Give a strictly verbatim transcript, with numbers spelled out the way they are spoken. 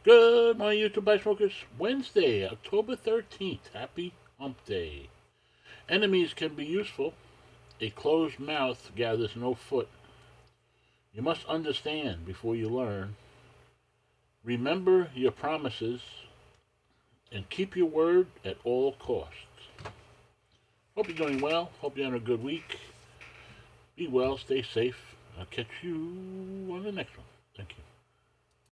Good morning, YouTube Bike Smokers. Wednesday, October thirteenth. Happy Hump Day. Enemies can be useful. A closed mouth gathers no foot. You must understand before you learn. Remember your promises and keep your word at all costs. Hope you're doing well. Hope you're having a good week. Be well, stay safe. I'll catch you on the next one. Thank you.